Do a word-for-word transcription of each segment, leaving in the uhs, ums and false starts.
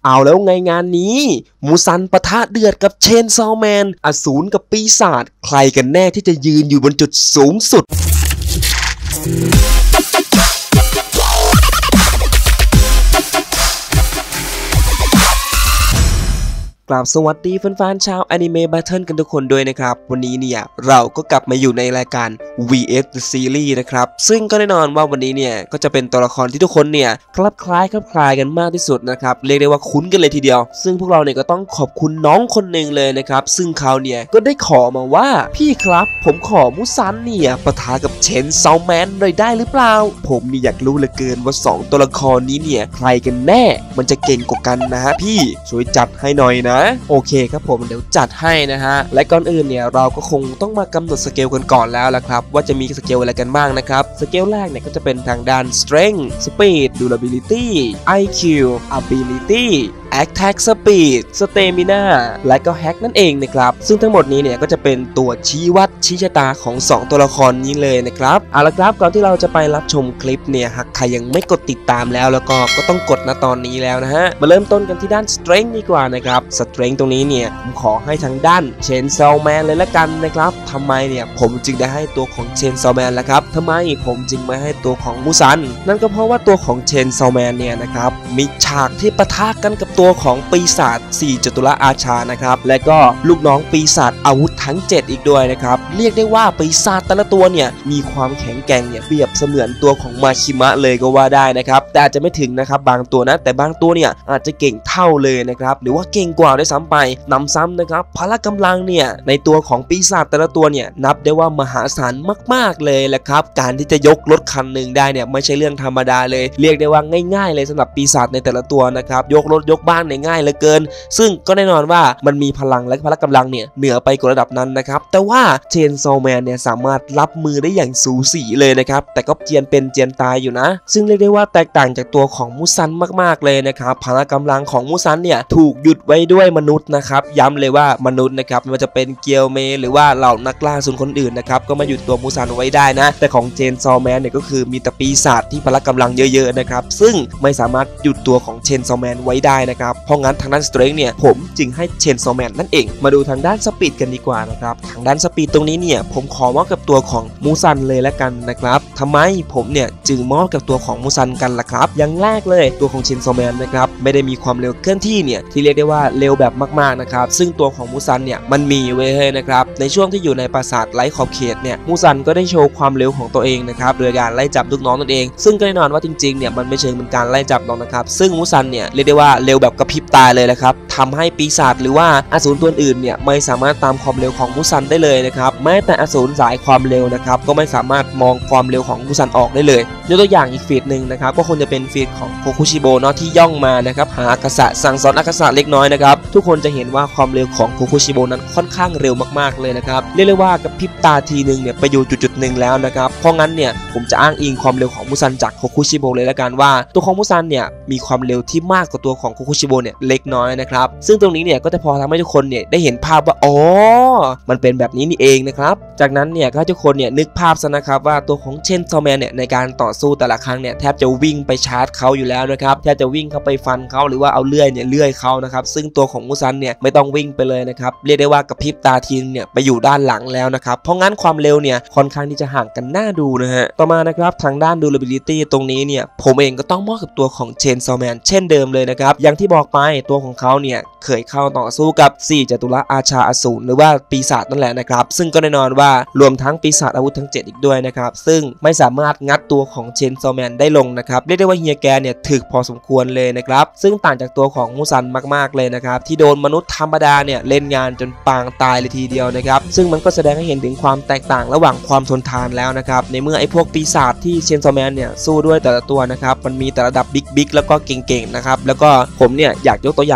เอาแล้วไงงานนี้มูซันปะทะเดือดกับเชนซอว์แมนอสูรกับปีศาจใครกันแน่ที่จะยืนอยู่บนจุดสูงสุดกราบสวัสดีแฟนๆชาวอนิเมะแบทเทิลกันทุกคนด้วยนะครับวันนี้เนี่ยเราก็กลับมาอยู่ในรายการ วี เอส The Series นะครับซึ่งก็แน่นอนว่าวันนี้เนี่ยก็จะเป็นตัวละครที่ทุกคนเนี่ยคลับคล้ายคลับคลายกันมากที่สุดนะครับเรียกได้ว่าคุ้นกันเลยทีเดียวซึ่งพวกเราเนี่ยก็ต้องขอบคุณน้องคนหนึ่งเลยนะครับซึ่งเขาเนี่ยก็ได้ขอมาว่าพี่ครับผมขอมูซันเนี่ยปะทะกับเชนซอว์แมนหน่อยได้หรือเปล่าผมนี่อยากรู้เหลือเกินว่าสองตัวละครนี้เนี่ยใครกันแน่มันจะเก่งกว่ากันนะฮะพี่ช่วยจัดให้หน่อยนะโอเคครับผมเดี๋ยวจัดให้นะฮะและก่อนอื่นเนี่ยเราก็คงต้องมากำหนดสเกลกันก่อนแล้วละครับว่าจะมีสเกลอะไรกันบ้างนะครับสเกลแรกเนี่ยก็จะเป็นทางด้าน strength speed durability ไอ คิว ability attack speed stamina และก็ hack นั่นเองนะครับซึ่งทั้งหมดนี้เนี่ยก็จะเป็นตัวชี้วัดชี้ชะตาของสองตัวละครนี้เลยนะครับเอาละครับก่อนที่เราจะไปรับชมคลิปเนี่ยหากใครยังไม่กดติดตามแล้วแล้วก็ก็ต้องกดนะตอนนี้แล้วนะฮะมาเริ่มต้นกันที่ด้าน strength ดีกว่านะครับ strength ตรงนี้เนี่ยผมขอให้ทางด้านเชนซอว์แมนเลยละกันนะครับทำไมเนี่ยผมจึงได้ให้ตัวของเชนซอว์แมนละครับทำไมผมจึงไม่ให้ตัวของมูซันนั่นก็เพราะว่าตัวของเชนซอว์แมนเนี่ยนะครับมีฉากที่ปะทะกันกับตัวของปีศาจสี่จตุรอาชานะครับและก็ลูกน้องปีศาจอาวุธทั้งเจ็ดอีกด้วยนะครับเรียกได้ว่าปีศาจแต่ละตัวเนี่ยมีความแข็งแกร่งเนี่ยเปรียบเสมือนตัวของมาคิมะเลยก็ว่าได้นะครับแต่อาจจะไม่ถึงนะครับบางตัวนะแต่บางตัวเนี่ยอาจจะเก่งเท่าเลยนะครับหรือว่าเก่งกว่าด้วยซ้ำไปนำซ้ำนะครับพละกำลังเนี่ยในตัวของปีศาจแต่ละตัวเนี่ยนับได้ว่ามหาศาลมากๆเลยแหละครับการที่จะยกรถคันหนึ่งได้เนี่ยไม่ใช่เรื่องธรรมดาเลยเรียกได้ว่าง่ายๆเลยสำหรับปีศาจในแต่ละตัวนะครับยกรถยกบ้านเนี่ยง่ายเหลือเกินซึ่งก็แน่นอนว่ามันมีพลังและพละกำลังเนี่ยเหนือไปกว่าระดับนั้นนะครับแต่ว่าเชนซอว์แมนเนี่ยสามารถรับมือได้อย่างสูสีเลยนะครับแต่ก็เจียนเป็นเจียนตายอยู่นะซึ่งเรียกได้ว่าแตกต่างจากตัวของมูซันมากๆเลยนะครับพละกำลังของมูซันเนี่ยถูกหยุดไว้ด้วยมนุษย์นะครับย้ำเลยว่ามนุษย์นะครับไม่ว่าจะเป็นเกียวเมหรือว่าเหล่านักล่าส่วนคนอื่นนะครับก็มาหยุดตัวมูซันไว้ได้นะแต่ของเชนซอว์แมนเนี่ยก็คือมีแต่ปีศาจที่พละกำลังเยอะๆนะครับซึ่งไม่สามารถหยุดตัวของเชนซอว์แมนไว้ได้นะครับเพราะงั้นทางด้านสเตรนท์เนี่ยผมจึงให้เชนซอว์แมนนั่นเองมาดูทางด้านสปีดกันดีกว่านะครับทางด้านสปีดตรงนี้เนี่ยผมขอมอบกับตัวของมูซันเลยละกันนะครับทำไมผมเนี่ยจึงมอบกับตัวของมูซันกันล่ะครับอย่างแรกเลยตัวของเชนซอว์แมนนะครับไม่ได้มีความเร็วเคลื่อนที่เนี่ยที่เรียกได้ว่าเร็วแบบมากๆนะครับซึ่งตัวของมูซันเนี่ยมันมีไว้ให้นะครับในช่วงที่อยู่ในปราสาทไร้ขอบเขตเนี่ยมูซันก็ได้โชว์ความเร็วของตัวเองนะครับโดยการไล่จับลูกน้องนั่นเองซึ่งก็แน่นอนว่าจริงๆเนี่ยมันไม่เชิงเป็นการไล่จับหรอกนะครับซึ่งมูซันเนี่ยเรียกได้ว่าเร็วแบบกระพริบตาเลยแหละครับทำให้ปีศาจหรือว่าอสูรตัวอื่นเนี่ยไม่สามารถตามความเร็วของมูซันได้เลยนะครับแม้แต่อสูรสายความเร็วนะครับก็ไม่สามารถมองความเร็วของมูซันออกได้เลยยกตัวอย่างอีกฟีดหนึ่งนะครับก็คงจะเป็นฟีดของโคคุชิโบเนาะที่ย่องมานะครับหาอากาศะสั่งสอนอากาศะเล็กน้อยนะครับทุกคนจะเห็นว่าความเร็วของโคคุชิโบนั้นค่อนข้างเร็วมากๆเลยนะครับเรียกได้ว่ากระพริบตาทีนึงเนี่ยไปอยู่จุดๆหนึ่งแล้วนะครับเพราะงั้นเนี่ยผมจะอ้างอิงความเร็วของมูซันจากโคคุชิโบเลยละกันว่าตัวของมูซันเนี่ยมีความเร็วที่มากกว่าตัวของโคคุชิโบเนี่ยเล็กน้อยนะครับซึ่งตรงนี้เนี่ยก็จะพอทำให้ทุกคนเนี่ยได้เห็นภาพว่าอ๋อมันเป็นแบบนี้นี่เองนะครับจากนั้นเนี่ยก็ให้ทุกคนเนี่ยนึกภาพซะนะครับว่าตัวของเชนซอว์แมนเนี่ยในการต่อสู้แต่ละครั้งเนี่ยแทบจะวิ่งไปชาร์จเขาอยู่แล้วนะครับแทบจะวิ่งเข้าไปฟันเขาหรือว่าเอาเลื่อยเนี่ยเลื่อยเขานะครับซึ่งตัวของมูซันเนี่ยไม่ต้องวิ่งไปเลยนะครับเรียกได้ว่ากระพริบตาทีเนี่ยไปอยู่ด้านหลังแล้วนะครับเพราะงั้นความเร็วเนี่ยค่อนข้างที่จะห่างกันน่าดูนะฮะต่อมานะครับทางด้าน durability ตรงนี้เนี่ยผมเองก็ต้องมอบกับตัวของเชนซอว์แมนเช่นเดิมเลยนะครับอย่างที่บอกไปตัวของเขาเนี่ยเคยเข้าต่อสู้กับสี่จตุรอาชาอสูรหรือว่าปีศาจนั่นแหละนะครับซึ่งก็แน่นอนว่ารวมทั้งปีศาจอาวุธทั้งเจ็ดอีกด้วยนะครับซึ่งไม่สามารถงัดตัวของเชนซอว์แมนได้ลงนะครับเรียกได้ว่าเฮียแกเนี่ยถึกพอสมควรเลยนะครับซึ่งต่างจากตัวของมูซันมากๆเลยนะครับที่โดนมนุษย์ธรรมดาเนี่ยเล่นงานจนปางตายเลยทีเดียวนะครับซึ่งมันก็แสดงให้เห็นถึงความแตกต่างระหว่างความทนทานแล้วนะครับในเมื่อไอ้พวกปีศาจที่เชนซอว์แมนเนี่ยสู้ด้วยแต่ละตัวนะครับมันมีแต่ระดับบิ๊กบิ๊กแล้วก็เก่งๆนะครับแล้วก็ผมเนี่ยอยากยกตัวอย่างอีกเรื่อง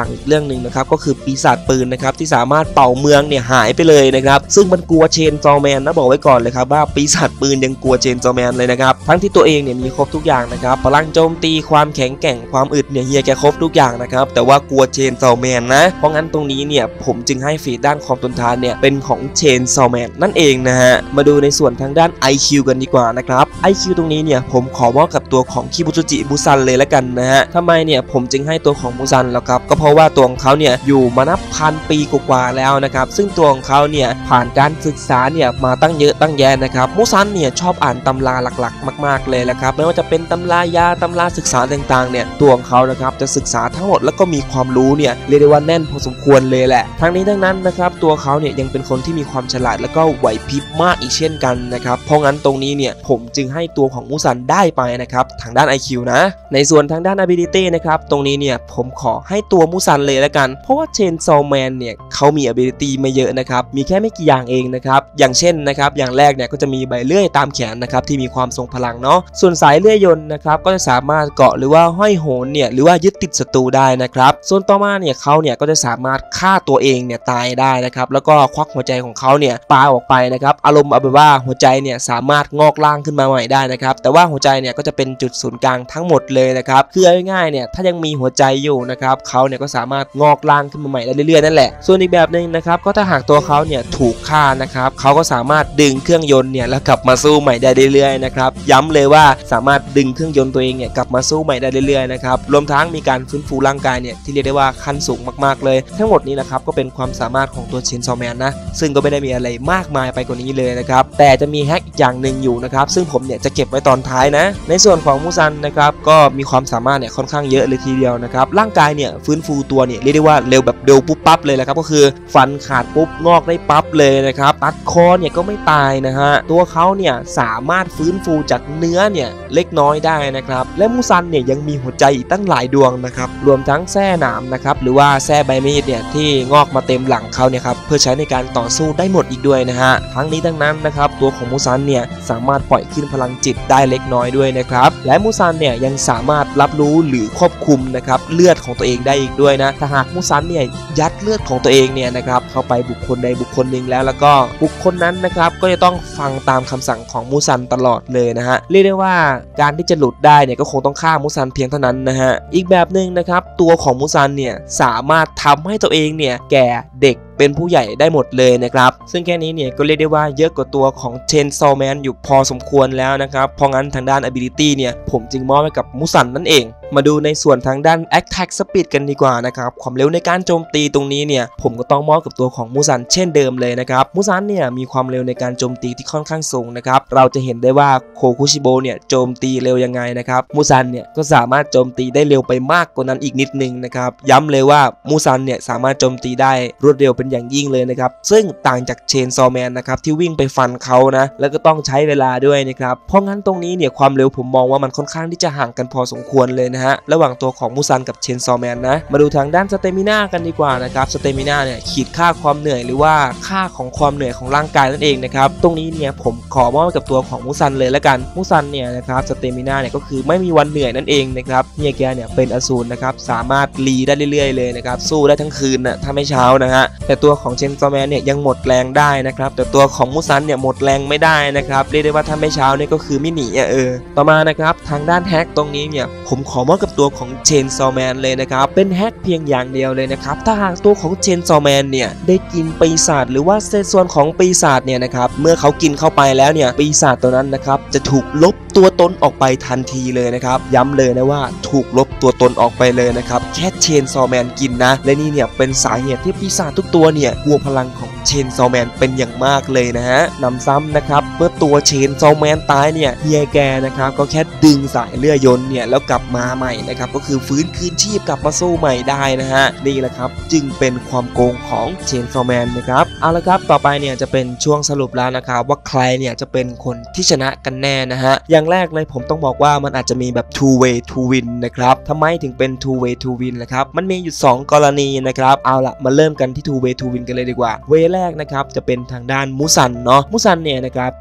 หนึ่งนะครับก็คือปีศาจปืนนะครับที่สามารถเป่าเมืองเนี่ยหายไปเลยนะครับซึ่งมันกลัวเชนซอแมนนะบอกไว้ก่อนเลยครับว่าปีศาจปืนยังกลัวเชนซอแมนเลยนะครับทั้งที่ตัวเองเนี่ยมีครบทุกอย่างนะครับพลังโจมตีความแข็งแกร่งความอึดเนี่ยเฮียแกครบทุกอย่างนะครับแต่ว่ากลัวเชนซอแมนนะเพราะงั้นตรงนี้เนี่ยผมจึงให้ฟีดด้านความทนทานเนี่ยเป็นของเชนซอแมนนั่นเองนะฮะมาดูในส่วนทางด้าน ไอ คิว กันดีกว่านะครับ ไอ คิว ตรงนี้เนี่ยผมขอมอบกับตัวของคิบุซุจิมุซันเลยละกันนะฮะทำไมเนี่ยผมจึงให้ตัวของมุซันแล้วครับก็เพราะว่าตัวของเขาเนี่ยอยู่มานับพันปีกว่าแล้วนะครับซึ่งตัวของเขาเนี่ยผ่านการศึกษาเนี่ยมาตั้งเยอะตั้งแยะนะครับมุซันเนี่ยชอบอ่านตำราหลักๆมากๆเลยแหละครับไม่ว่าจะเป็นตำรายาตำราศึกษาต่างๆเนี่ยตัวของเขานะครับจะศึกษาทั้งหมดแล้วก็มีความรู้เนี่ยเรียกได้ว่าแน่นพอสมควรเลยแหละทั้งนี้ทั้งนั้นนะครับตัวเขาเนี่ยยังเป็นคนที่มีความฉลาดแล้วก็ไหวพริบมากอีกเช่นกันนะครับเพราะงั้นตรงนี้เนี่ยผมจึงให้ตัวของมุซันได้ไปนะครับทางด้าน ไอ คิว นะในส่วนทางด้าน ability นะครับตรงนี้เนี่ยผมขอให้ตัวมุซันเลยละกันเพราะว่าเชนซอแมนเนี่ยเขามี ability ไม่เยอะนะครับมีแค่ไม่กี่อย่างเองนะครับอย่างเช่นนะครับอย่างแรกเนี่ยก็จะมีใบเลื่อยตามแขนนะครับที่มีความทรงพลังเนาะส่วนสายเลื่อยยนต์นะครับก็จะสามารถเกาะหรือว่าห้อยโหนเนี่ยหรือว่ายึดติดศัตรูได้นะครับส่วนต่อมาเนี่ยเขาเนี่ยก็จะสามารถฆ่าตัวเองเนี่ยตายได้นะครับแล้วก็ควักหัวใจของเขาเนี่ยปาออกไปนะครับอารมณ์เอาไปว่าหัวใจเนี่ยสามารถงอกล่างขึ้นมาใหม่ได้นะครับแต่ว่าหัวใจเนี่ยก็จะเป็นจุดศูนย์กลางทั้งหมดเลยนะครับคือเอาง่ายๆเนี่ยถ้ายังมีหัวใจอยู่นะครับเขาเนี่ยก็สามารถงอกล่างขึ้นมาใหม่ได้เรื่อยๆนั่นแหละส่วนอีกแบบหนึ่งนะครับก็ถ้าหากตัวเขาเนี่ยถูกฆ่านะครับเขาก็สามารถดึงเครื่องยนต์เนี่ยแล้วกลับมาสู้ใหม่ได้เรื่อยๆนะครับย้ำเลยว่าสามารถดึงเครื่องยนต์ตัวเองเนี่ยกลับมาสู้ใหม่ได้เรื่อยๆนะครับรวมทั้งมีการฟื้นฟูร่างกายเนี่ยที่เรียกได้ว่าขั้นสูงมากๆเลยทั้งหมดนี้นะครับก็เป็นความสามารถของตัวเชนซอแมนนะซึ่งก็ไม่ได้มีอะไรมากมายไปกว่านี้เลยนะครับแต่จะมีแฮกอีกอย่างหนึ่งอยู่นะครับซึ่งผมเนี่ยจะเก็บไว้ตอนท้ายนะในส่วนของมุซันนะครับก็มีความสามารถเนี่ยค่อนข้างเยอะเลยทีเดียวนะครับร่างกายเนี่ยฟื้นฟูตัวเนี่ยเรียกได้ว่าเร็วแบบเร็วปุ๊บปั๊บเลยแหละครับก็คือฟันขาดปุ๊บงอกได้ปั๊บเลยนะครับตัดคอเนี่ยก็ไม่ตายนะฮะตัวเขาเนี่ยสามารถฟื้นฟูจากเนื้อเนี่ยเล็กน้อยได้นะครับและมุซันเนี่ยยังมีหัวใจอีกตั้งหลายดวงนะครับรวมทั้งแส้หนามนะครับหรือว่าแส้ใบมีดเนี่ยที่งอกมาเต็มหลังเขาเนี่ยครับเพื่อใช้ในการต่อสู้ได้หมดอีกด้วยนะฮะทั้งนี้ทั้งนั้นนะครับตัวของมุซันเนี่ยสามารถปล่อยขึ้นพลังจิตได้เล็กน้อยด้วยนะครับและมุซันเนี่ยยังสามารถรับรู้หรือควบคุมนะครับเลือดของตัวเองได้อีกด้วยนะถ้าหากมุซันเนี่ยยัดเลือดของตัวเองเนี่ยนะครับเข้าไปบุคคลใดบุคคลหนึ่งแล้วแล้วก็บุคคลนั้นนะครับก็จะต้องฟังตามคำสั่งของมุซันตลอดเลยนะฮะเรียกได้ว่าการที่จะหลุดได้เนี่ยก็คงต้องฆ่ามุซันเพียงเท่านั้นนะฮะอีกแบบหนึ่งนะครับตัวของมุซันเนี่ยสามารถทำให้ตัวเองเนี่ยแก่เด็กเป็นผู้ใหญ่ได้หมดเลยนะครับซึ่งแค่นี้เนี่ยก็เรียกได้ว่าเยอะกว่าตัวของเชนซอแมนอยู่พอสมควรแล้วนะครับเพราะงั้นทางด้าน ability เนี่ยผมจึงมอบให้กับมุซันนั่นเองมาดูในส่วนทางด้าน attack speed กันดีกว่านะครับความเร็วในการโจมตีตรงนี้เนี่ยผมก็ต้องมอบกับตัวของมุซันเช่นเดิมเลยนะครับมุซันเนี่ยมีความเร็วในการโจมตีที่ค่อนข้างสูงนะครับเราจะเห็นได้ว่าโคคุชิโบเนี่ยโจมตีเร็วยังไงนะครับมุซันเนี่ยก็สามารถโจมตีได้เร็วไปมากกว่านั้นอีกนิดนึงนะครับย้ำเลยว่ามุซันเนี่ยสามารถโจมตีได้รวดเร็วเป็นอย่างยิ่งเลยนะครับซึ่งต่างจากเชนซอแมนนะครับที่วิ่งไปฟันเขานะแล้วก็ต้องใช้เวลาด้วยนะครับเพราะงั้นตรงนี้เนี่ยความเร็วผมมองว่ามันค่อนข้างที่จะห่างกันพอสมควรเลยนะฮะระหว่างตัวของมุซันกับเชนซอแมนนะมาดูทางด้านสเตมิน่ากันดีกว่านะครับสเตมิน่าเนี่ยขีดค่าความเหนื่อยหรือว่าค่าของความเหนื่อยของร่างกายนั่นเองนะครับตรงนี้เนี่ยผมขอมอบกับตัวของมุซันเลยละกันมุซันเนี่ยนะครับสเตมิน่าเนี่ยก็คือไม่มีวันเหนื่อยนั่นเองนะครับเฮียแกเนี่ยเป็นอสูรนะครับสามารถรีได้เรื่อยๆเลยนะครับสู้ได้ทั้งคืนนะถ้าไม่เช้านะฮะแต่ตัวของเชนซอแมนเนี่ยยังหมดแรงได้นะครับแต่ตัวของมุซันเนี่ยหมดแรงไม่ได้นะครับเรียกได้ว่าถ้าไม่เช้าเนี่ยก็คือไม่หนีเออต่อมานะครับทางด้านแฮกตรงนี้เนี่ยผมขอมอบกับตัวของเชนซอแมนเลยนะครับเป็นแฮกเพียงอย่างเดียวเลยนะครับถ้าหากตัวของเชนซอแมนเนี่ยได้กินปีศาจหรือว่าเศษส่วนของปีศาจเนี่ยนะครับเมื่อเขากินเข้าไปแล้วเนี่ยปีศาจตัวนั้นนะครับจะถูกลบตัวตนออกไปทันทีเลยนะครับย้ำเลยนะว่าถูกลบตัวตนออกไปเลยนะครับแค่เชนซอแมนกินนะและนี่เนี่ยเป็นสาเหตุที่ปีศาจทุกตัวเนี่ยกลัวพลังของเชนซอแมนเป็นอย่างมากเลยนะฮะนำซ้ำนะครับเมื่อตัวเชนซอแมนตายเนี่ยเฮียแกนะครับก็แค่ดึงสายเลื่อยยนต์เนี่ยแล้วกลับมาใหม่นะครับก็คือฟื้นคืนชีพกลับมาสู้ใหม่ได้นะฮะนี่แหละครับจึงเป็นความโกงของเชนซอแมนนะครับเอาละครับต่อไปเนี่ยจะเป็นช่วงสรุปแล้วนะครับว่าใครเนี่ยจะเป็นคนที่ชนะกันแน่นะฮะอย่างแรกเลยผมต้องบอกว่ามันอาจจะมีแบบ two way to win นะครับทำไมถึงเป็น two way to win ล่ะครับมันมีอยู่สองกรณีนะครับเอาละมาเริ่มกันที่ two way to win กันเลยดีกว่าเวแรกนะครับจะเป็นทางด้านมุซันเนาะมุซันเนี่ยนะครับโจ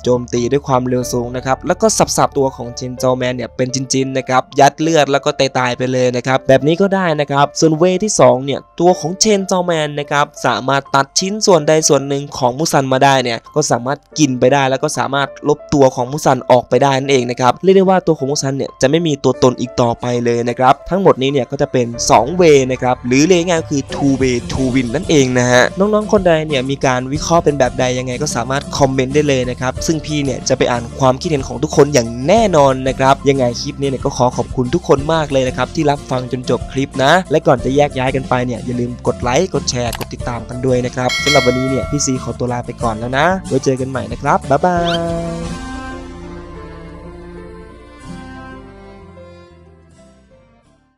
โจมตีด้วยความเร็วสูงนะครับแล้วก็สับๆตัวของเชนซอแมนเนี่ยเป็นจินๆนะครับยัดเลือดแล้วก็ตายๆไปเลยนะครับแบบนี้ก็ได้นะครับส่วนเวที่สองเนี่ยตัวของเชนซอแมนนะครับสามารถตัดชิ้นส่วนใดส่วนหนึ่งของมุซันมาได้เนี่ยก็สามารถกินไปได้แล้วก็สามารถลบตัวของมุซันออกไปได้นั่นเองนะครับเรียกได้ว่าตัวของมุซันเนี่ยจะไม่มีตัวตนอีกต่อไปเลยนะครับทั้งหมดนี้เนี่ยก็จะเป็นสองเวนะครับหรือเรียกง่ายๆคือ two way two win นั่นเองนะฮะน้องๆคนใดเนี่ยมีการวิเคราะห์เป็นแบบใดยังไงก็สามารถคอมเมนต์ได้เลยนะครับซึ่งพี่เนี่ยจะไปอ่านความคิดเห็นของทุกคนอย่างแน่นอนนะครับยังไงคลิปนี้เนี่ยก็ขอขอบคุณทุกคนมากเลยนะครับที่รับฟังจนจบคลิปนะและก่อนจะแยกย้ายกันไปเนี่ยอย่าลืมกดไลค์กดแชร์กดติดตามกันด้วยนะครับสำหรับวันนี้เนี่ยพี่ซีขอตัวลาไปก่อนแล้วนะไว้เจอกันใหม่นะครับบ๊ายบาย